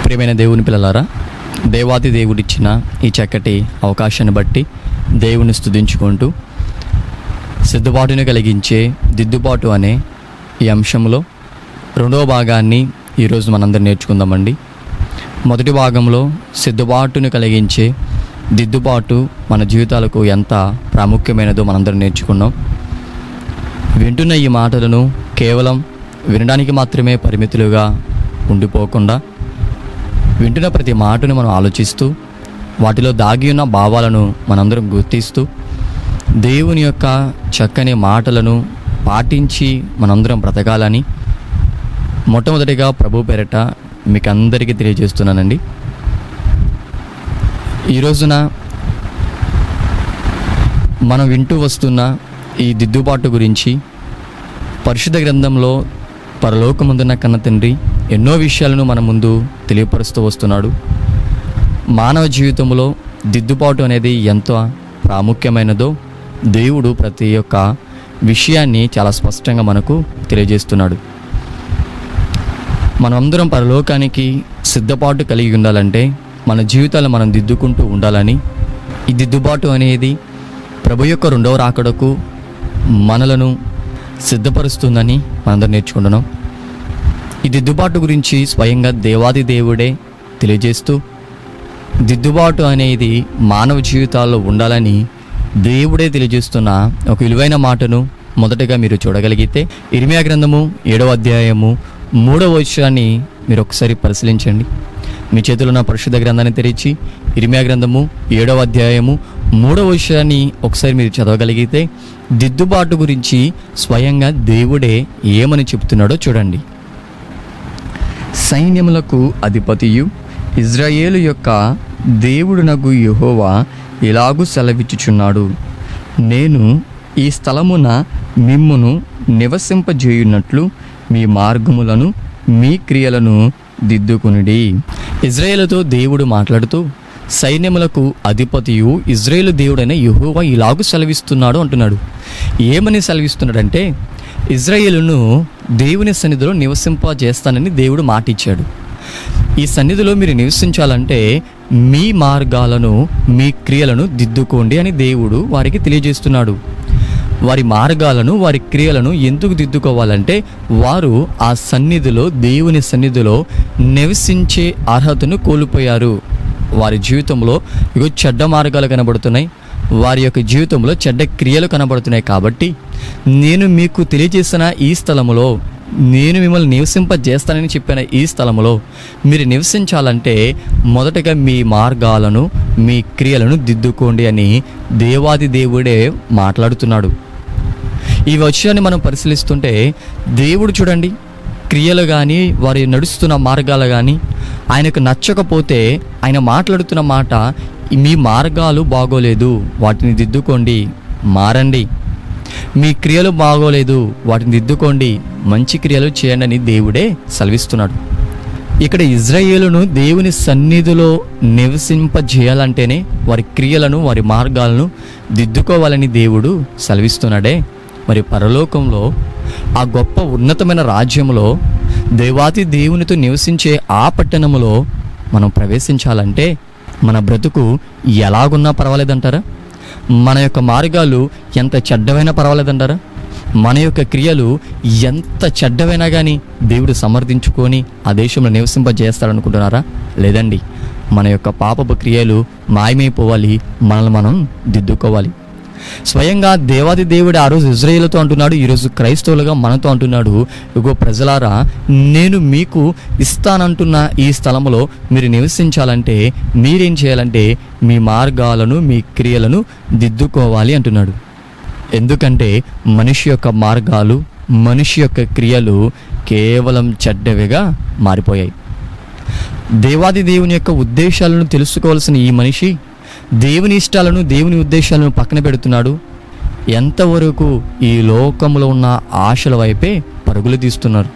ప్రియమైన దేవుని పిల్లలారా, దేవాది దేవుడిచ్చిన ఈ చక్కటి అవకాశాన్ని బట్టి దేవుని స్తుతించుకుంటూ సిద్ధపాటును కలిగించే దిద్దుబాటు అనే ఈ అంశంలో రెండవ భాగాన్ని ఈరోజు మనందరం నేర్చుకుందామండి. మొదటి భాగంలో సిద్ధపాటును కలిగించే దిద్దుబాటు మన జీవితాలకు ఎంత ప్రాముఖ్యమైనదో మనందరం నేర్చుకున్నాం. వింటున్న ఈ మాటలను కేవలం వినడానికి మాత్రమే పరిమితులుగా ఉండిపోకుండా వింటున్న ప్రతి మాటను మనం ఆలోచిస్తూ వాటిలో దాగి ఉన్న భావాలను మనందరం గుర్తిస్తూ దేవుని యొక్క చక్కని మాటలను పాటించి మనందరం బ్రతకాలని మొట్టమొదటిగా ప్రభు పేరట మీకు అందరికీ తెలియజేస్తున్నానండి. ఈ రోజున మనం వింటూ వస్తున్న ఈ దిద్దుబాటు గురించి పరిశుద్ధ గ్రంథంలో పరలోకమందున్న కన్న తండ్రి ఎన్నో విషయాలను మన ముందు తెలియపరుస్తూ వస్తున్నాడు. మానవ జీవితంలో దిద్దుబాటు అనేది ఎంత ప్రాముఖ్యమైనదో దేవుడు ప్రతి ఒక్క విషయాన్ని చాలా స్పష్టంగా మనకు తెలియజేస్తున్నాడు. మనమందరం పరలోకానికి సిద్ధపాటు కలిగి ఉండాలంటే మన జీవితాలు మనం దిద్దుకుంటూ ఉండాలని, ఈ దిద్దుబాటు అనేది ప్రభు యొక్క రెండవ రాకడకు మనలను సిద్ధపరుస్తుందని మనందరం నేర్చుకుంటున్నాం. ఈ దిద్దుబాటు గురించి స్వయంగా దేవాది దేవుడే తెలియజేస్తూ దిద్దుబాటు అనేది మానవ జీవితాల్లో ఉండాలని దేవుడే తెలియజేస్తున్న ఒక విలువైన మాటను మొదటగా మీరు చూడగలిగితే ఇర్మియా గ్రంథము 7వ అధ్యాయము 3వ వచనాన్ని మీరు ఒకసారి పరిశీలించండి. మీ చేతిలో ఉన్న పరిశుద్ధ గ్రంథాన్ని తెరిచి ఇర్మియా గ్రంథము 7వ అధ్యాయము 3వ వచనాన్ని ఒకసారి మీరు చదవగలిగితే దిద్దుబాటు గురించి స్వయంగా దేవుడే ఏమని చెప్తున్నాడో చూడండి. సైన్యములకు అధిపతియు ఇజ్రాయేలు యొక్క దేవుడునగు యెహోవా ఇలాగు సెలవిచ్చుచున్నాడు, నేను ఈ స్థలమున మిమ్మును నివసింపజేయున్నట్లు మీ మార్గములను మీ క్రియలను దిద్దుకునుడి. ఇజ్రాయేలుతో దేవుడు మాట్లాడుతూ సైన్యములకు అధిపతియు ఇజ్రాయేలు దేవుడైన యెహోవా ఇలాగు సెలవిస్తున్నాడు అంటున్నాడు. ఏమని సెలవిస్తున్నాడంటే ఇజ్రాయేలును దేవుని సన్నిధిలో నివసింపజేస్తానని దేవుడు మాటిచ్చాడు. ఈ సన్నిధిలో మీరు నివసించాలంటే మీ మార్గాలను మీ క్రియలను దిద్దుకోండి అని దేవుడు వారికి తెలియజేస్తున్నాడు. వారి మార్గాలను వారి క్రియలను ఎందుకు దిద్దుకోవాలంటే వారు ఆ సన్నిధిలో దేవుని సన్నిధిలో నివసించే అర్హతను కోల్పోయారు. వారి జీవితంలో ఇగో చెడ్డ మార్గాలు కనబడుతున్నాయి, వారి యొక్క జీవితంలో చెడ్డ క్రియలు కనబడుతున్నాయి. కాబట్టి నేను మీకు తెలియజేసిన ఈ స్థలములో, నేను మిమ్మల్ని నివసింపజేస్తానని చెప్పిన ఈ స్థలములో మీరు నివసించాలంటే మొదటగా మీ మార్గాలను మీ క్రియలను దిద్దుకోండి అని దేవాది దేవుడే మాట్లాడుతున్నాడు. ఈ విషయాన్ని మనం పరిశీలిస్తుంటే దేవుడు చూడండి, క్రియలు కానీ వారి నడుస్తున్న మార్గాలు కానీ ఆయనకు నచ్చకపోతే ఆయన మాట్లాడుతున్న మాట, మీ మార్గాలు బాగోలేదు, వాటిని దిద్దుకోండి, మారండి. మీ క్రియలు బాగోలేదు, వాటిని దిద్దుకోండి, మంచి క్రియలు చేయండి అని దేవుడే సెలవిస్తున్నాడు. ఇక్కడ ఇజ్రాయేలును దేవుని సన్నిధిలో నివసింపజేయాలంటేనే వారి క్రియలను వారి మార్గాలను దిద్దుకోవాలని దేవుడు సెలవిస్తున్నాడే. మరి పరలోకంలో ఆ గొప్ప ఉన్నతమైన రాజ్యంలో దేవాతి దేవునితో నివసించే ఆ పట్టణములో మనం ప్రవేశించాలంటే మన బ్రతుకు ఎలాగున్నా పర్వాలేదంటారా? మన యొక్క మార్గాలు ఎంత చెడ్డవైనా పర్వాలేదంటారా? మన యొక్క క్రియలు ఎంత చెడ్డవైనా కానీ దేవుడు సమర్థించుకొని ఆ దేశంలో నివసింపజేస్తాడనుకుంటున్నారా? లేదండి. మన యొక్క పాపపు క్రియలు మాయమైపోవాలి, మనల్ని మనం దిద్దుకోవాలి. స్వయంగా దేవాది దేవుడు ఆ రోజు ఇజ్రాయేలుతో అంటున్నాడు, ఈరోజు క్రైస్తవులుగా మనతో అంటున్నాడు, ఇగో ప్రజలారా, నేను మీకు ఇస్తానంటున్న ఈ స్థలంలో మీరు నివసించాలంటే మీరేం చేయాలంటే మీ మార్గాలను మీ క్రియలను దిద్దుకోవాలి అంటున్నాడు. ఎందుకంటే మనిషి యొక్క మార్గాలు మనిషి యొక్క క్రియలు కేవలం చెడ్డవిగా మారిపోయాయి. దేవాది దేవుని యొక్క ఉద్దేశాలను తెలుసుకోవాల్సిన ఈ మనిషి దేవుని ఇష్టాలను దేవుని ఉద్దేశాలను పక్కన పెడుతున్నాడు. ఎంతవరకు ఈ లోకంలో ఉన్న ఆశల వైపే పరుగులు తీస్తున్నారు.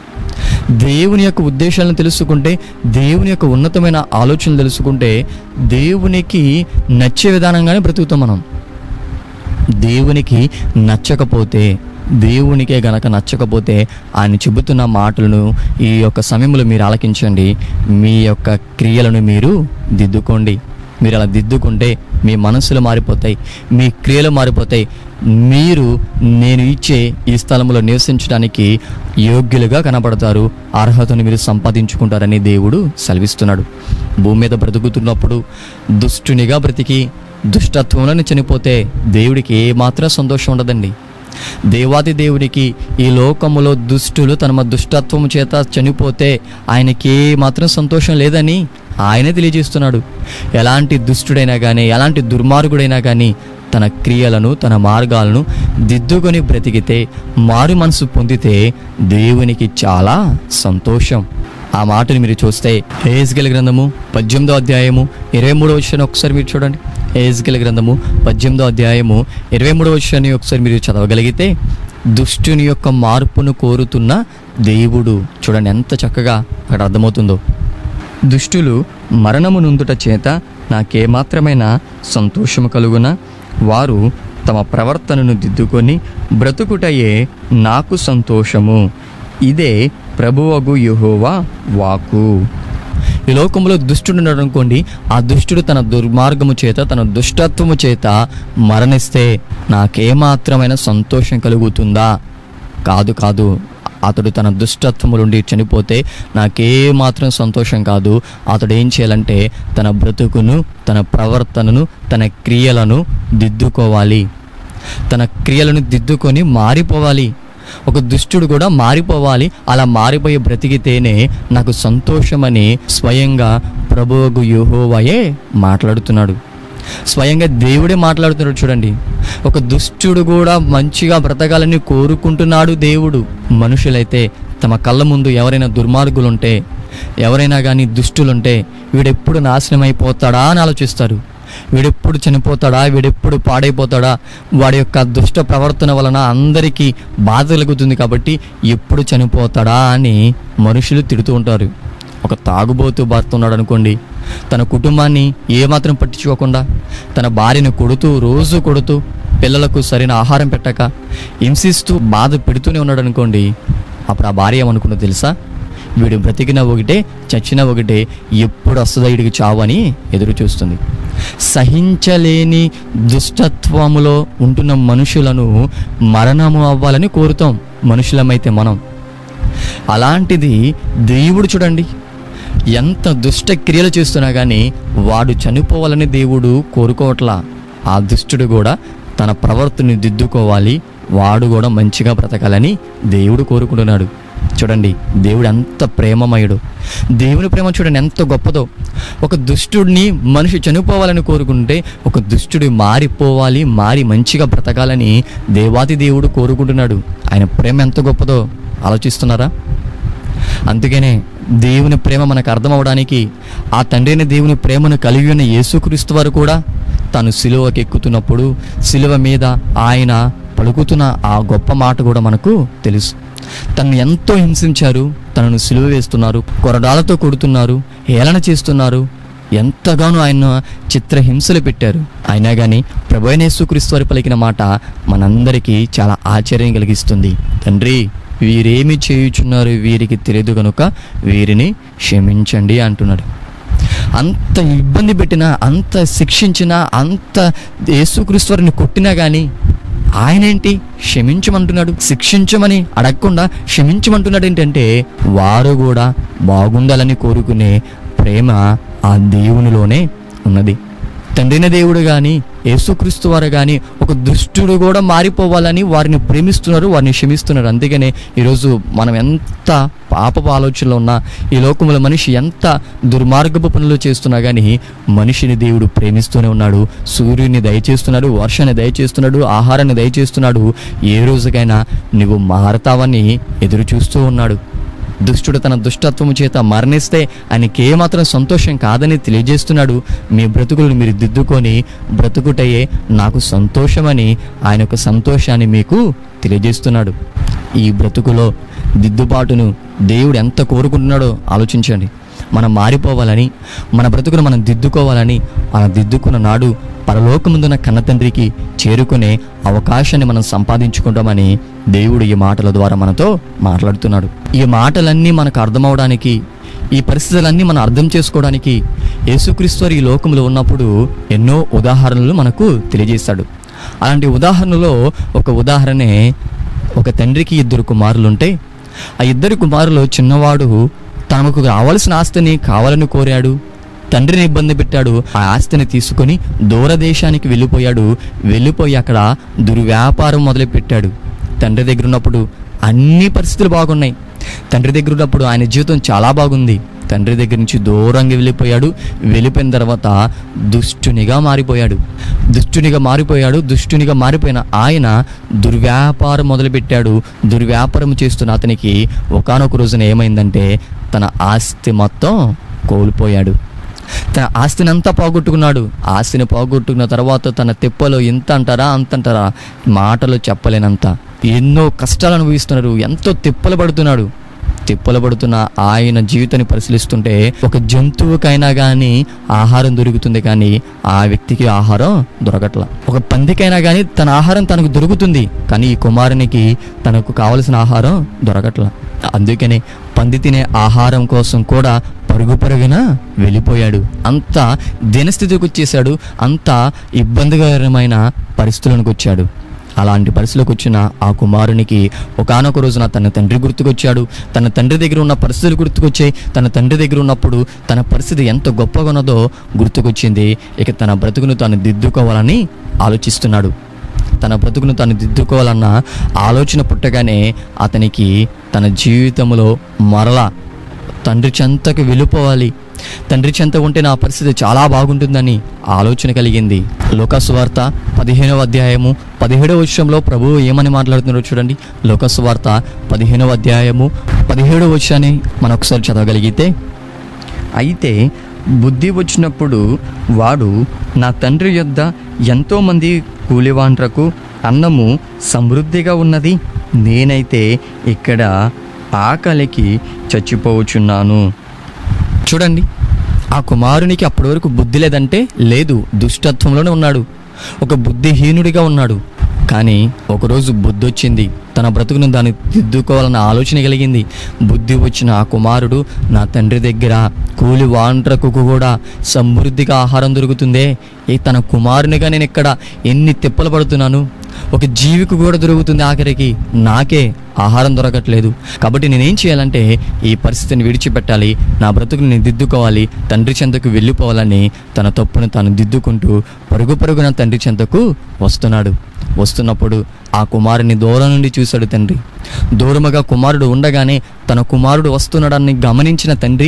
దేవుని యొక్క ఉద్దేశాలను తెలుసుకుంటే, దేవుని యొక్క ఉన్నతమైన ఆలోచనలు తెలుసుకుంటే దేవునికి నచ్చే విధానంగానే బ్రతుకుతాం మనం. దేవునికి నచ్చకపోతే దేవునికే గనక నచ్చకపోతే ఆయన చెబుతున్న మాటలను ఈ యొక్క సమయంలో మీరు ఆలకించండి. మీ యొక్క క్రియలను మీరు దిద్దుకోండి. మీరు అలా దిద్దుకుంటే మీ మనసులు మారిపోతాయి, మీ క్రియలు మారిపోతాయి. మీరు నేను ఇచ్చే ఈ స్థలంలో నివసించడానికి యోగ్యులుగా కనబడతారు, అర్హతను మీరు సంపాదించుకుంటారని దేవుడు సెలవిస్తున్నాడు. భూమి మీద బ్రతుకుతున్నప్పుడు దుష్టునిగా బ్రతికి దుష్టత్వంలోనే చనిపోతే దేవుడికి ఏమాత్రం సంతోషం ఉండదండి. దేవాది దేవునికి ఈ లోకములో దుష్టులు తమ దుష్టత్వము చేత చనిపోతే ఆయనకి ఏమాత్రం సంతోషం లేదని ఆయనే తెలియజేస్తున్నాడు. ఎలాంటి దుష్టుడైనా కానీ, ఎలాంటి దుర్మార్గుడైనా కానీ తన క్రియలను, తన మార్గాలను దిద్దుకొని బ్రతికితే, మారు మనసు పొందితే దేవునికి చాలా సంతోషం. ఆ మాటను మీరు చూస్తే యెహెజ్కేలు గ్రంథము 18వ అధ్యాయము 23వ వచనం ఒకసారి మీరు చూడండి. యెహెజ్కేలు గ్రంథము 18వ అధ్యాయము 23వ వచనాన్ని ఒకసారి మీరు చదవగలిగితే, దుష్టుని యొక్క మార్పును కోరుతున్న దేవుడు, చూడండి ఎంత చక్కగా అక్కడ అర్థమవుతుందో. దుష్టులు మరణము నొందుట చేత నాకేమాత్రమైన సంతోషము కలుగునా, వారు తమ ప్రవర్తనను దిద్దుకొని బ్రతుకుటయే నాకు సంతోషము. ఇదే ప్రభువగు యెహోవా వాక్కు. ఈ లోకంలో దుష్టుడు ఉన్నాడు అనుకోండి, ఆ దుష్టుడు తన దుర్మార్గము చేత, తన దుష్టత్వము చేత మరణిస్తే నాకేమాత్రమైన సంతోషం కలుగుతుందా? కాదు కాదు. అతడు తన దుష్టత్వము నుండి చనిపోతే నాకేమాత్రం సంతోషం కాదు. అతడు ఏం చేయాలంటే తన బ్రతుకును, తన ప్రవర్తనను, తన క్రియలను దిద్దుకోవాలి. తన క్రియలను దిద్దుకొని మారిపోవాలి. ఒక దుష్టుడు కూడా మారిపోవాలి. అలా మారిపోయి బ్రతికితేనే నాకు సంతోషమని స్వయంగా ప్రభువగు యెహోవాయే మాట్లాడుతున్నాడు. స్వయంగా దేవుడే మాట్లాడుతున్నాడు. చూడండి, ఒక దుష్టుడు కూడా మంచిగా బ్రతకాలని కోరుకుంటున్నాడు దేవుడు. మనుషులైతే తమ కళ్ళ ముందు ఎవరైనా దుర్మార్గులుంటే, ఎవరైనా కానీ దుష్టులుంటే వీడెప్పుడు నాశనం అయిపోతాడా అని ఆలోచిస్తారు. వీడెప్పుడు చనిపోతాడా, వీడెప్పుడు పాడైపోతాడా, వాడి యొక్క దుష్ట ప్రవర్తన వలన అందరికీ బాధ కలుగుతుంది కాబట్టి ఎప్పుడు చనిపోతాడా అని మనుషులు తిడుతూ ఉంటారు. ఒక తాగుబోతు భర్త ఉన్నాడు అనుకోండి, తన కుటుంబాన్ని ఏమాత్రం పట్టించుకోకుండా తన భార్యను కొడుతూ, రోజు కొడుతూ, పిల్లలకు సరైన ఆహారం పెట్టక హింసిస్తూ బాధ పెడుతూనే ఉన్నాడు అనుకోండి, అప్పుడు ఆ భార్య ఏమనుకుందో తెలుసా? వీడు బ్రతికినా ఒకటే, చచ్చినా ఒకటే, ఎప్పుడు వస్తుందా వీడికి చావు అని ఎదురు చూస్తుంది. సహించలేని దుష్టత్వములో ఉంటున్న మనుషులను మరణము అవ్వాలని కోరుతాం మనుషులమైతే మనం. అలాంటిది దేవుడు చూడండి, ఎంత దుష్ట క్రియలు చేస్తున్నా కానీ వాడు చనిపోవాలని దేవుడు కోరుకోవట్లా. ఆ దుష్టుడు కూడా తన ప్రవర్తనని దిద్దుకోవాలి, వాడు కూడా మంచిగా బ్రతకాలని దేవుడు కోరుకుంటున్నాడు. చూడండి, దేవుడు ఎంత ప్రేమమయుడు. దేవుని ప్రేమ చూడండి ఎంత గొప్పదో. ఒక దుష్టుడిని మనిషి చనిపోవాలని కోరుకుంటే, ఒక దుష్టుడు మారిపోవాలి, మారి మంచిగా బ్రతకాలని దేవాది దేవుడు కోరుకుంటున్నాడు. ఆయన ప్రేమ ఎంత గొప్పదో ఆలోచిస్తున్నారా? అందుకనే దేవుని ప్రేమ మనకు అర్థమవడానికి ఆ తండ్రిని దేవుని ప్రేమను కలిగి ఉన్న యేసుక్రీస్తు వారు కూడా తాను సిలువకి ఎక్కుతున్నప్పుడు సిలువ మీద ఆయన పలుకుతున్న ఆ గొప్ప మాట కూడా మనకు తెలుసు. తనను ఎంతో హింసించారు, తనను సిలువ వేస్తున్నారు, కొరడాలతో కొడుతున్నారు, హేళన చేస్తున్నారు, ఎంతగానో ఆయన చిత్రహింసలు పెట్టారు. అయినా కానీ ప్రభువైన యేసుక్రీస్తు వారు పలికిన మాట మనందరికీ చాలా ఆశ్చర్యం కలిగిస్తుంది. తండ్రి, వీరేమి చేయుచున్నారు, వీరికి తెలియదు కనుక వీరిని క్షమించండి అంటున్నాడు. అంత ఇబ్బంది పెట్టినా, అంత శిక్షించినా, అంత యేసుక్రీస్తు వారిని కొట్టినా కానీ ఆయనేంటి క్షమించమంటున్నాడు? శిక్షించమని అడగకుండా క్షమించమంటున్నాడు. ఏంటంటే వారు కూడా బాగుండాలని కోరుకునే ప్రేమ ఆ దేవునిలోనే ఉన్నది. తండ్రిన దేవుడు కానీ యేసుక్రీస్తు వారు కానీ ఒక దుష్టుడు కూడా మారిపోవాలని వారిని ప్రేమిస్తున్నారు, వారిని క్షమిస్తున్నారు. అందుకనే ఈరోజు మనం ఎంత పాపపు ఆలోచనలో ఉన్నా, ఈ లోకంలో మనిషి ఎంత దుర్మార్గపు పనులు చేస్తున్నా కానీ మనిషిని దేవుడు ప్రేమిస్తూనే ఉన్నాడు. సూర్యుని దయచేస్తున్నాడు, వర్షాన్ని దయచేస్తున్నాడు, ఆహారాన్ని దయచేస్తున్నాడు. ఏ రోజుకైనా నువ్వు మారతావని ఎదురు చూస్తూ ఉన్నాడు. దుష్టుడు తన దుష్టత్వము చేత మరణిస్తే ఆయనకి ఏమాత్రం సంతోషం కాదని తెలియజేస్తున్నాడు. మీ బ్రతుకులను మీరు దిద్దుకొని బ్రతుకుటయే నాకు సంతోషమని ఆయన యొక్క సంతోషాన్ని మీకు తెలియజేస్తున్నాడు. ఈ బ్రతుకులో దిద్దుబాటును దేవుడు ఎంత కోరుకుంటున్నాడో ఆలోచించండి. మనం మారిపోవాలని, మన బ్రతుకును మనం దిద్దుకోవాలని, అలా దిద్దుకున్న నాడు పరలోకముందున్న కన్నతండ్రికి చేరుకునే అవకాశాన్ని మనం సంపాదించుకుంటామని దేవుడు ఈ మాటల ద్వారా మనతో మాట్లాడుతున్నాడు. ఈ మాటలన్నీ మనకు అర్థమవడానికి, ఈ పరిస్థితులన్నీ మనం అర్థం చేసుకోవడానికి యేసుక్రీస్తు వారు ఈ లోకంలో ఉన్నప్పుడు ఎన్నో ఉదాహరణలు మనకు తెలియజేశాడు. అలాంటి ఉదాహరణలో ఒక ఉదాహరణే, ఒక తండ్రికి 2 కుమారులుంటే ఆ 2 కుమారులు చిన్నవాడు తనకు రావాల్సిన ఆస్తిని కావాలని కోరాడు. తండ్రిని ఇబ్బంది పెట్టాడు. ఆ ఆస్తిని తీసుకొని దూరదేశానికి వెళ్ళిపోయి అక్కడ దుర్వ్యాపారం మొదలుపెట్టాడు. తండ్రి దగ్గర ఉన్నప్పుడు అన్ని పరిస్థితులు బాగున్నాయి. తండ్రి దగ్గర ఉన్నప్పుడు ఆయన జీవితం చాలా బాగుంది. తండ్రి దగ్గర నుంచి దూరంగా వెళ్ళిపోయిన తర్వాత దుష్టునిగా మారిపోయిన ఆయన దుర్వ్యాపారం మొదలుపెట్టాడు. దుర్వ్యాపారం చేస్తున్న అతనికి ఒకానొక రోజున ఏమైందంటే తన ఆస్తి మొత్తం కోల్పోయాడు. తన ఆస్తిని అంతా పోగొట్టుకున్నాడు. ఆస్తిని పోగొట్టుకున్న తర్వాత తన తిప్పలో ఇంత అంటారా అంత అంటారా, మాటలు చెప్పలేనంత ఎన్నో కష్టాలు అనుభవిస్తున్నారు. ఎంతో తిప్పలు పడుతున్న ఆయన జీవితాన్ని పరిశీలిస్తుంటే ఒక జంతువుకైనా కానీ ఆహారం దొరుకుతుంది, కానీ ఆ వ్యక్తికి ఆహారం దొరకట్లా. ఒక పందికైనా కానీ తన ఆహారం తనకు దొరుకుతుంది, కానీ ఈ కుమారునికి తనకు కావలసిన ఆహారం దొరకట్లా. అందుకనే పంది తినే ఆహారం కోసం కూడా పరుగున వెళ్ళిపోయాడు. అంత దీనస్థితికి వచ్చేసాడు. అంత ఇబ్బందికరమైన పరిస్థితులకు వచ్చాడు. అలాంటి పరిస్థితిలోకి వచ్చిన ఆ కుమారునికి ఒకానొక రోజున తన తండ్రి గుర్తుకొచ్చాడు. తన తండ్రి దగ్గర ఉన్న పరిస్థితులు గుర్తుకొచ్చాయి. తన తండ్రి దగ్గర ఉన్నప్పుడు తన పరిస్థితి ఎంత గొప్పగా ఉన్నదో గుర్తుకొచ్చింది. ఇక తన బ్రతుకును తాను దిద్దుకోవాలని ఆలోచిస్తున్నాడు. తన బ్రతుకును తాను దిద్దుకోవాలన్న ఆలోచన పుట్టగానే అతనికి తన జీవితంలో మరలా తండ్రి చెంతకు వెళ్ళిపోవాలి, తండ్రి చెంత ఉంటే నా పరిస్థితి చాలా బాగుంటుందని ఆలోచన కలిగింది. లూకాసు వార్త 15వ అధ్యాయము 17వ వచనంలో ప్రభువు ఏమని మాట్లాడుతున్నారో చూడండి. లూకాసు వార్త 15వ అధ్యాయము 17వ వచనాన్ని మనం ఒకసారి చదవగలిగితే, అయితే బుద్ధి వచ్చినప్పుడు వాడు, నా తండ్రి యొద్ద ఎంతోమంది కూలివాండ్రకు అన్నము సమృద్ధిగా ఉన్నది, నేనైతే ఇక్కడ ఆకలికి చచ్చిపోవచ్చున్నాను. చూడండి, ఆ కుమారునికి అప్పటి వరకు బుద్ధి లేదంటే లేదు, దుష్టత్వంలోనే ఉన్నాడు, ఒక బుద్ధిహీనుడిగా ఉన్నాడు. కానీ ఒకరోజు బుద్ధి వచ్చింది, తన బ్రతుకును దాన్ని దిద్దుకోవాలన్న ఆలోచన కలిగింది. బుద్ధి వచ్చిన ఆ కుమారుడు, నా తండ్రి దగ్గర కూలి వాండ్రకు కూడా సమృద్ధిగా ఆహారం దొరుకుతుందే, తన కుమారునిగా నేను ఇక్కడ ఎన్ని తిప్పలు పడుతున్నాను, ఒక జీవికి కూడా దొరుకుతుంది, ఆఖరికి నాకే ఆహారం దొరకట్లేదు. కాబట్టి నేనేం చేయాలంటే ఈ పరిస్థితిని విడిచిపెట్టాలి, నా బ్రతుకుని నేను దిద్దుకోవాలి, తండ్రి చెంతకు వెళ్ళిపోవాలని తన తప్పును తాను దిద్దుకుంటూ పరుగున తండ్రి చెంతకు వస్తున్నప్పుడు ఆ కుమారుని దూరం నుండి చూశాడు తండ్రి. దూరముగా కుమారుడు ఉండగానే తన కుమారుడు వస్తున్నాడని గమనించిన తండ్రి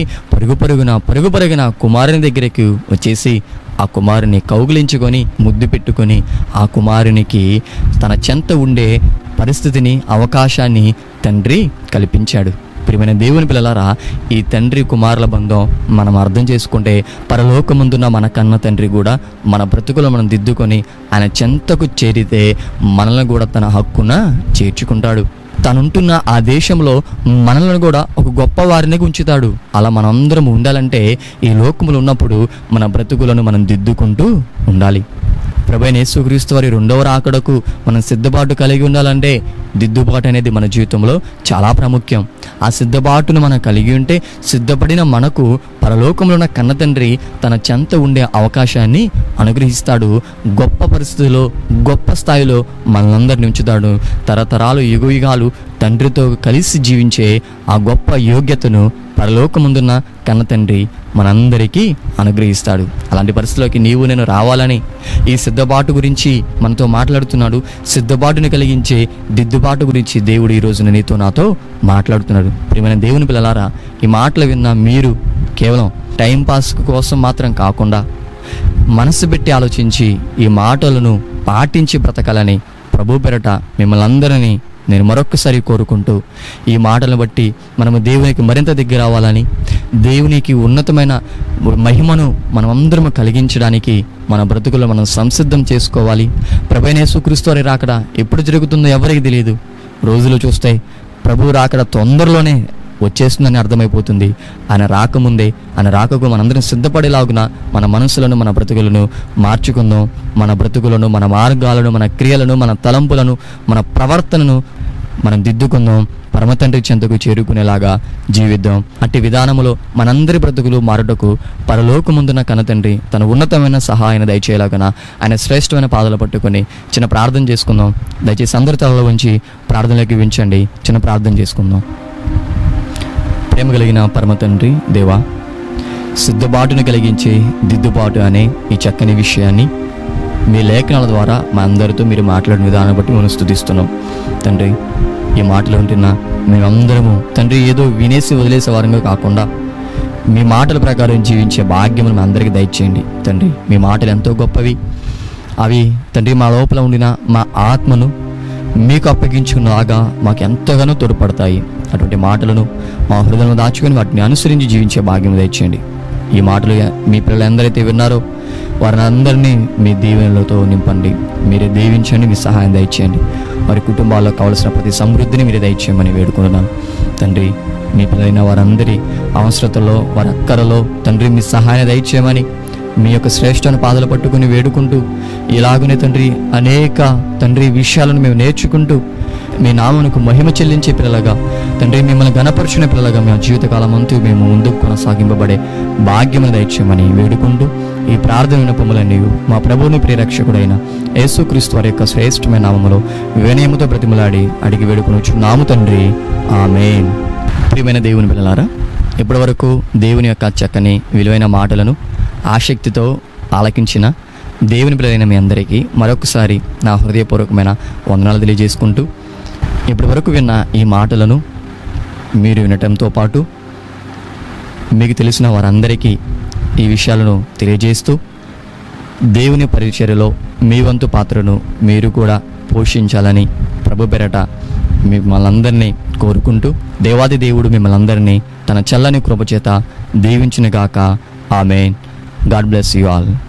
పరుగున కుమారుని దగ్గరికి వచ్చేసి ఆ కుమారుని కౌగిలించుకొని ముద్దు పెట్టుకొని ఆ కుమారునికి తన చెంత ఉండే పరిస్థితిని, అవకాశాన్ని తండ్రి కల్పించాడు. ప్రియమైన దేవుని పిల్లలారా, ఈ తండ్రి కుమారుల బంధం మనం అర్థం చేసుకుంటే పరలోకమందున్న మన కన్న తండ్రి కూడా మన బ్రతుకులో మనం దిద్దుకొని ఆయన చెంతకు చేరితే మనల్ని కూడా తన హక్కున చేర్చుకుంటాడు. తనుంటున్న ఆ దేశంలో మనల్ని కూడా ఒక గొప్ప వారిని ఉంచుతాడు. అలా మనందరం ఉండాలంటే ఈ లోకములు ఉన్నప్పుడు మన బ్రతుకులను మనం దిద్దుకుంటూ ఉండాలి. ప్రభువైన యేసుక్రీస్తు వారి 2వ రాకడకు మనం సిద్ధపాటు కలిగి ఉండాలంటే దిద్దుబాటు అనేది మన జీవితంలో చాలా ప్రాముఖ్యం. ఆ సిద్ధపాటును మనం కలిగి ఉంటే సిద్ధపడిన మనకు పరలోకంలో ఉన్న కన్న తండ్రి తన చెంత ఉండే అవకాశాన్ని అనుగ్రహిస్తాడు. గొప్ప పరిస్థితుల్లో, గొప్ప స్థాయిలో మనలందరినీ ఉంచుతాడు. తరతరాలు యుగాలు తండ్రితో కలిసి జీవించే ఆ గొప్ప యోగ్యతను పరలోకముందున్న కన్న తండ్రి మనందరికీ అనుగ్రహిస్తాడు. అలాంటి పరిస్థితిలోకి నీవు నేను రావాలని ఈ సిద్ధపాటు గురించి మనతో మాట్లాడుతున్నాడు. సిద్ధపాటుని కలిగించే దిద్దుబాటు గురించి దేవుడు ఈరోజు నీతో నాతో మాట్లాడుతున్నాడు. ప్రియమైన దేవుని పిల్లలారా, ఈ మాటలు విన్న మీరు కేవలం టైంపాస్ కోసం మాత్రం కాకుండా మనసు పెట్టి ఆలోచించి ఈ మాటలను పాటించి బ్రతకాలని ప్రభు పేరట మిమ్మల్ని అందరినీ నేను మరొక్కసారి కోరుకుంటూ, ఈ మాటలను బట్టి మనము దేవునికి మరింత దగ్గర అవ్వాలని, దేవునికి ఉన్నతమైన మహిమను మనమందరము కలిగించడానికి మన బ్రతుకులో మనం సంసిద్ధం చేసుకోవాలి. ప్రభువైన యేసుక్రీస్తు వారి రాకడ ఎప్పుడు జరుగుతుందో ఎవరికి తెలియదు. రోజులు చూస్తే ప్రభు రాకడ తొందరలోనే వచ్చేస్తుందని అర్థమైపోతుంది. ఆయన రాకముందే, ఆయన రాకకు మనందరం సిద్ధపడేలాగున మన మనసులను, మన బ్రతుకులను మార్చుకుందాం. మన బ్రతుకులను, మన మార్గాలను, మన క్రియలను, మన తలంపులను, మన ప్రవర్తనను మనం దిద్దుకుందాం. పరమతండ్రి చెంతకు చేరుకునేలాగా జీవిద్దాం. అట్టి విధానములో మనందరి బ్రతుకులు మారుటకు పరలోకముందున కనతండ్రి తన ఉన్నతమైన సహాయాన్ని దయచేయలాగన ఆయన శ్రేష్టమైన పాదాలు పట్టుకొని చిన్న ప్రార్థన చేసుకుందాం. దయచేసి అందరి తలలో ఉంచి ప్రార్థనలోకి వించండి. చిన్న ప్రార్థన చేసుకుందాం. ప్రేమ కలిగిన పరమతండ్రి దేవా, సిద్ధబాటును కలిగించే దిద్దుబాటు అనే ఈ చక్కని విషయాన్ని మీ లేఖనాల ద్వారా మా అందరితో మీరు మాట్లాడిన విధానం బట్టి మనం స్తుతిస్తున్నాం తండ్రి. ఈ మాటలు వింటున్నా మేమందరము తండ్రి ఏదో వినేసి వదిలేసే వారంగా కాకుండా మీ మాటల ప్రకారం జీవించే భాగ్యమును మా అందరికీ దయచేయండి తండ్రి. మీ మాటలు ఎంతో గొప్పవి. అవి తండ్రి మా లోపల ఉండిన మా ఆత్మను మీకు అప్పగించుకున్నలాగా మాకు ఎంతగానో తోడ్పడతాయి. అటువంటి మాటలను మా హృదయంలో దాచుకొని వాటిని అనుసరించి జీవించే భాగ్యం దయచేయండి. ఈ మాటలు మీ పిల్లలు ఎందరైతే విన్నారో వారిని అందరినీ మీ దీవెనలతో నింపండి. మీరే దీవించండి, మీ సహాయం దయచేయండి. వారి కుటుంబాల్లో కావలసిన ప్రతి సమృద్ధిని మీరే దయచేయమని వేడుకుంటున్నాను తండ్రి. మీ పిల్లలైన వారందరి అవసరతలో, వారి అక్కరలో తండ్రి మీ సహాయాన్ని దయచేయమని మీ యొక్క శ్రేష్ఠను పాదలు పట్టుకుని వేడుకుంటూ, ఇలాగనే తండ్రి అనేక తండ్రి విషయాలను మేము నేర్చుకుంటూ మీ నామమునకు మహిమ చెల్లించే పిల్లలుగా తండ్రి, మిమ్మల్ని ఘనపరిచిన పిల్లలుగా మా జీవితకాలం అంతా మేము ముందుకు కొనసాగింపబడే భాగ్యమును దయచేయమని వేడుకుంటూ ఈ ప్రార్థన విన్నపములన్నీ మా ప్రభువుని ప్రియరక్షకుడైన యేసుక్రీస్తు వారి యొక్క శ్రేష్టమైన నామములో వినయముతో బ్రతిమలాడి అడిగి వేడుకొనుచున్నాము తండ్రి, ఆమేన్. ప్రియమైన దేవుని పిల్లలారా, ఇప్పటి వరకు దేవుని యొక్క చక్కని విలువైన మాటలను ఆసక్తితో ఆలకించిన దేవుని పిల్లలైన మీ అందరికీ మరొకసారి నా హృదయపూర్వకమైన వందనాలు తెలియజేసుకుంటూ, ఇప్పటి వరకు విన్న ఈ మాటలను మీరు వినటంతో పాటు మీకు తెలిసిన వారందరికీ ఈ విషయాలను తెలియజేస్తూ దేవుని పరిచర్యలో మీ వంతు పాత్రను మీరు కూడా పోషించాలని ప్రభు పేరట మిమ్మల్ని అందరినీ కోరుకుంటూ, దేవాది దేవుడు మిమ్మల్ని అందరినీ తన చల్లని కృపచేత దీవించునుగాక. ఆమేన్. God bless you all.